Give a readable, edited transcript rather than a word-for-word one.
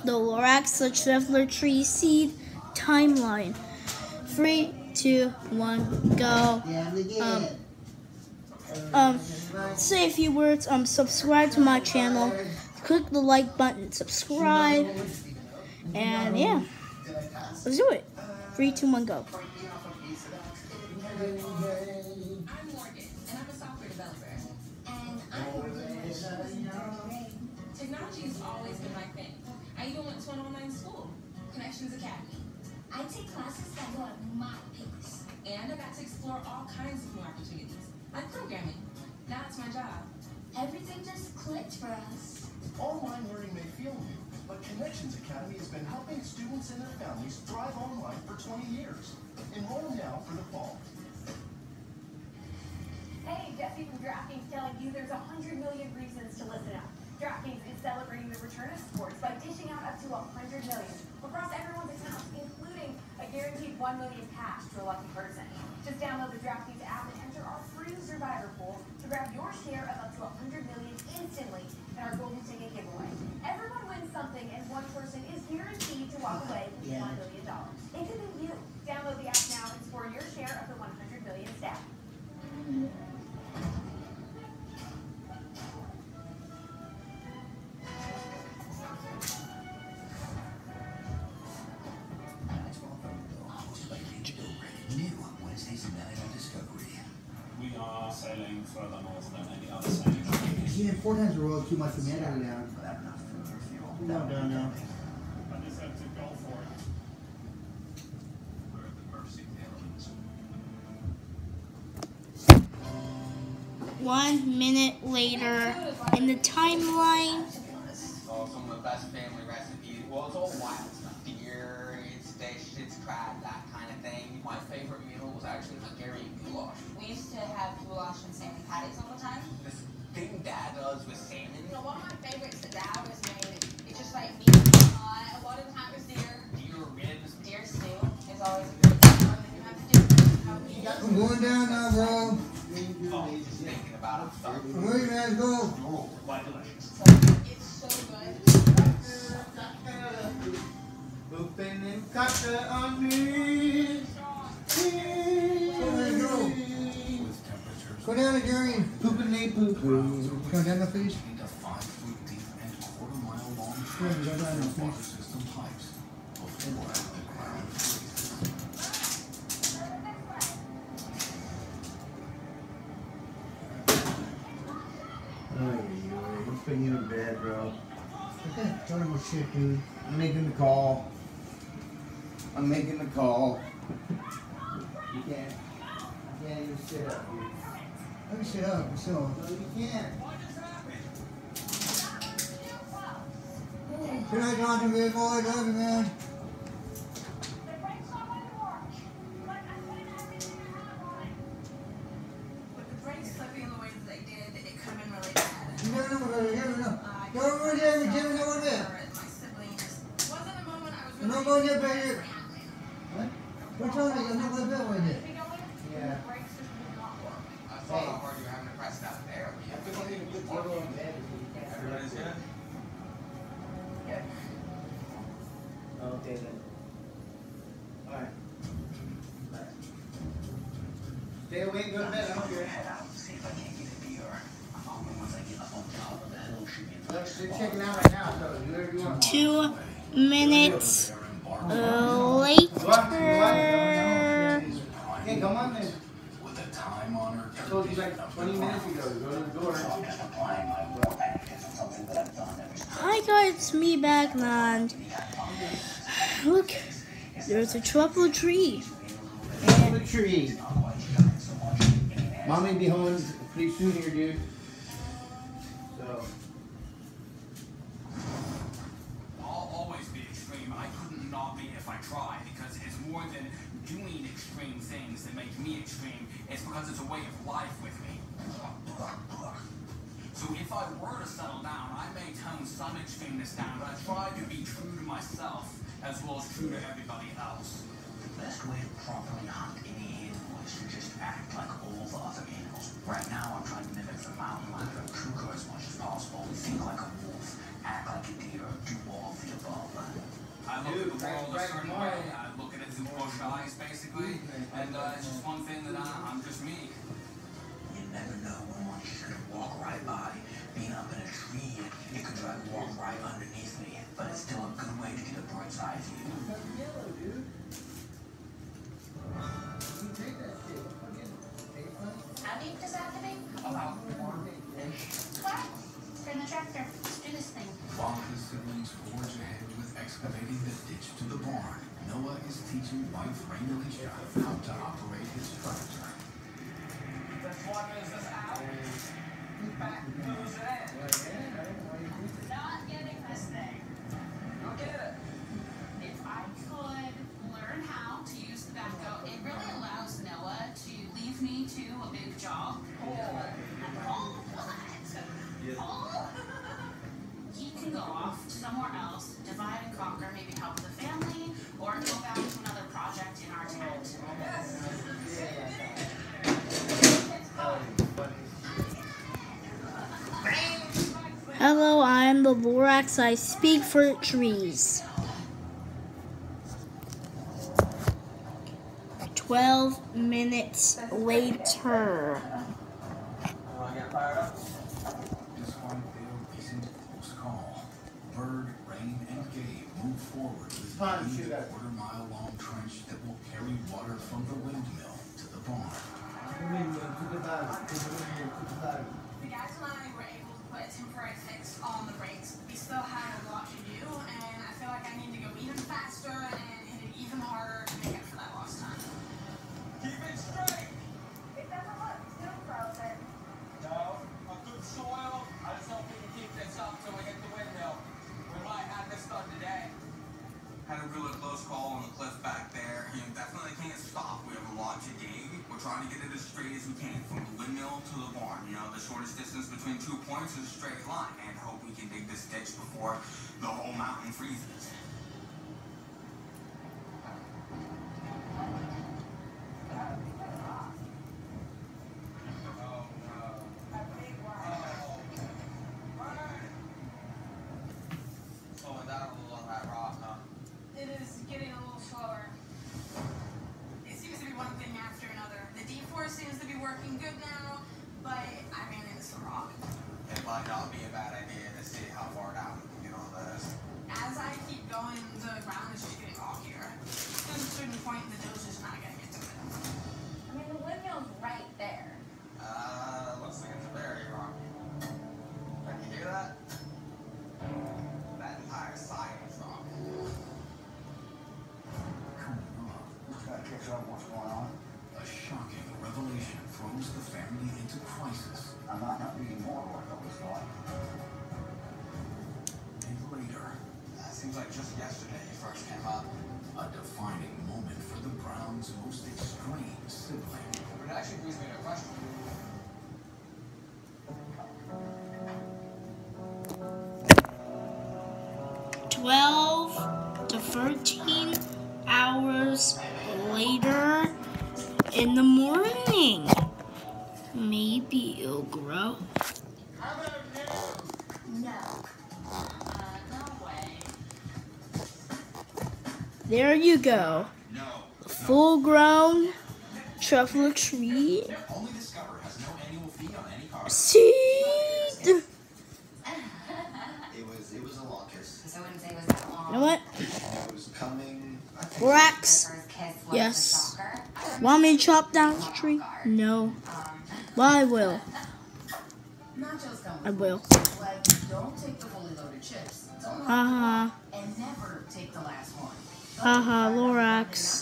the Lorax the Traveler Tree Seed timeline. 3, 2, 1, go. Say a few words. Subscribe to my channel. Click the like button. Subscribe. And yeah, let's do it. 3, 2, 1, go. I'm Morgan, and I'm a software developer. And technology has always been my thing. I even went to an online school, Connections Academy. I take classes that go at my pace. And I got to explore all kinds of new opportunities, like programming. Now it's my job. Everything just clicked for us. Online learning may feel new, but Connections Academy has been helping students and their families thrive online for 20 years. Enroll now for the fall. Hey, Jesse from DraftKings telling you there's 100 million reasons to listen up. DraftKings is celebrating the return of sports by dishing out up to 100 million across everyone's accounts, including a guaranteed 1 million cash to a lucky person. Just download the DraftKings app and enter our free Survivor pool to grab your share of up to 100 million instantly in our golden ticket giveaway. Everyone wins something, and one person is guaranteed to walk away with $1 million. It could be you. Download the app now and score your share of the 100 million stack. We are sailing further north than any other sailing. Yeah, 4 times a row, too much for me. I gotta go down. No. I just have to go for it. 1 minute later in the timeline. Oh, some of the best family recipes. Well, it's all wild stuff. Deer, it's fish, it's crab, that kind of thing. My favorite meal was actually Hungarian goulash. We used to have goulash and salmon patties all the time. This thing Dad does with salmon. You know, one of my favorites that Dad always made, it's just like meat. A lot of the time it's deer. Deer ribs. Deer stew is always a good one. You have to do I'm going down now, bro. Oh, just thinking about it. Where you guys go? Quite delicious. So it's so good. Open and kaka on me. Go down again. Poop and they poo poo. Come down the face. Go down the face. I'm putting you in bed, bro. Okay, tell him what shit, dude. I'm making the call. You can't even sit up, dude. Let me sit up, so. No, you can't. Good night, Jonathan, big boy. Love you, man. With the brakes slipping the way that they did, it could have been really bad. You never know, brother. You never know. Go over there, you never know what it is. My sibling just wasn't a moment I was I'm not really going to bed yet. What? What's on me? I'm not going to bed with it. Yeah. I saw how hard you were having to press that there. Everybody's good? Yeah. Okay, then. Alright. Stay awake, go to bed. I don't care. Head out, see if I can't get a deer. Once I get up on top of that hill, should be Look, they're checking out right now, so do whatever you want. 2 minutes later. Hey, come on then. with a time honored. I told you like 20 minutes ago to go to the door. Hi guys, it's me Bagman. Look, there's a truffle tree. And the tree. Mommy be home pretty soon here, dude. So. I'll always be extreme. I couldn't not be if I tried, because it's more than doing extreme things that make me extreme. It's because it's a way of life with me. So if I were to settle down, I may tone some extremeness down, but I try to be true to myself as well as true to everybody else. The best way to properly hunt any animal is to just act like all the other animals. Right now, I'm trying to mimic the mountain lion and cougar as much as possible. Think like a wolf, act like a deer, do all of the above. I look at the world a certain way. I look at it through bush eyes, basically. And it's just one thing that I'm just me. You never know when one should walk right by. Being up in a tree, it could try to walk right underneath me, but it's still a good way to get a bird's eye view. How deep does that have to be? About What? Turn the tractor. Let's do this thing. While his siblings forge ahead with excavating the ditch to the barn, Noah is teaching wife Rain Alicia how to operate his tractor. This one is this out. Back goes in. Not getting this thing. Go get it. If I could learn how to use the backhoe, it really allows Noah to leave me to a big job. Oh, what? Oh. He can go off somewhere else, divide and conquer, maybe help the family, or go back to another project in our tent. Hello, I am the Lorax. I speak for trees. 12 minutes later. Despite their recent close call, Bird, Rain, and Gabe move forward with a quarter-mile-long trench that will carry water from the windmill to the barn. The guys and I were able to put a temporary fix on the brakes. We still have a lot to do, and I feel like I need to go even faster and hit it even harder to make up for that lost time. Keep it straight. It doesn't look too frozen. No, a good soil. I just hope we can keep this up till we hit the windmill. We might have this done today. Had a really close call on the cliff back there. You definitely can't stop. We have a lot to dig. We're trying to get it as straight as we can from the windmill to the barn. You know, the shortest distance between 2 points is a straight line. And hope we can dig this ditch before the whole mountain freezes. Slowing down a little on that rock, huh? It is getting a little slower. It seems to be one thing after another. The D-force seems to be working good now, but I ran into some rock. It might not be a bad idea to see how far down we can get on this. As I keep going, the ground is just getting rockier. At a certain point, the doze is not going to get to it. I mean, the windmill's right there. Looks like it's very rocky. Can you hear that? That entire side is rock. Coming up, Gotta catch up what's going on. a shocking revelation throws the family into crisis. I might not be more what I always thought. And later, Seems like just yesterday you first came up. a defining moment for the Browns' most extreme sibling. But it actually brings me to a question. 12 to 13 hours later in the morning. Maybe it'll grow. No. No way. There you go. No. A full-grown truffle tree. Only Discover has no annual fee on any car. Seed. It was a locust. So I wouldn't say it was that long. You know what? It was coming. I think. Rex. First kiss was Yes. the shocker. Want me to chop down the tree? No. Well, I will. Nachos come I with will. rules. Like, don't take the fully loaded chips. Don't Haha. and never take the last one. Haha, Lorax.